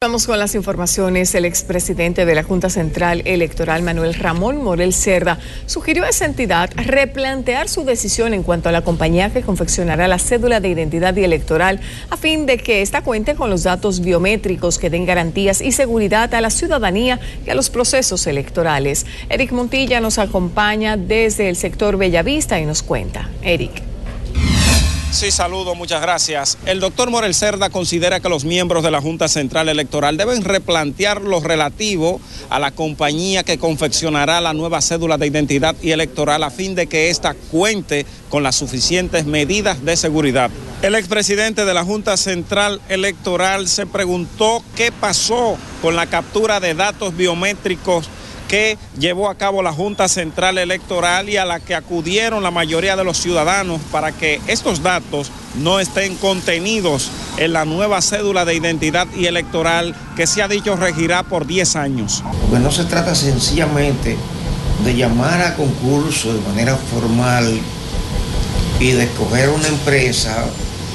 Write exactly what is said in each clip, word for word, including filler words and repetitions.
Vamos con las informaciones. El expresidente de la Junta Central Electoral, Manuel Ramón Morel Cerda, sugirió a esa entidad replantear su decisión en cuanto a la compañía que confeccionará la cédula de identidad y electoral, a fin de que ésta cuente con los datos biométricos que den garantías y seguridad a la ciudadanía y a los procesos electorales. Eric Montilla nos acompaña desde el sector Bellavista y nos cuenta. Eric. Sí, saludo, muchas gracias. El doctor Morel Cerda considera que los miembros de la Junta Central Electoral deben replantear lo relativo a la compañía que confeccionará la nueva cédula de identidad y electoral a fin de que ésta cuente con las suficientes medidas de seguridad. El expresidente de la Junta Central Electoral se preguntó qué pasó con la captura de datos biométricos que llevó a cabo la Junta Central Electoral y a la que acudieron la mayoría de los ciudadanos para que estos datos no estén contenidos en la nueva cédula de identidad y electoral que se ha dicho regirá por diez años. Porque no se trata sencillamente de llamar a concurso de manera formal y de escoger una empresa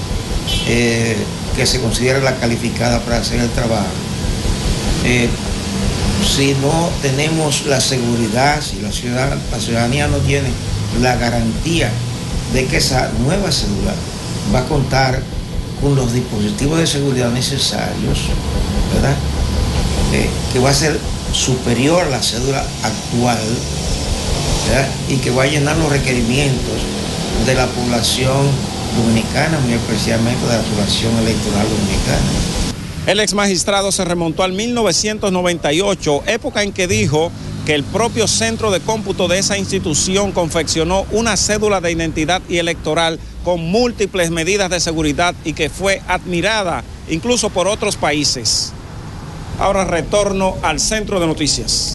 eh, que se considere la calificada para hacer el trabajo. Eh, Si no tenemos la seguridad, si la, ciudad, la ciudadanía no tiene la garantía de que esa nueva cédula va a contar con los dispositivos de seguridad necesarios, ¿verdad? Eh, que va a ser superior a la cédula actual, ¿verdad? Y que va a llenar los requerimientos de la población dominicana, muy especialmente de la población electoral dominicana. El ex magistrado se remontó al mil novecientos noventa y ocho, época en que dijo que el propio centro de cómputo de esa institución confeccionó una cédula de identidad y electoral con múltiples medidas de seguridad y que fue admirada incluso por otros países. Ahora retorno al centro de noticias.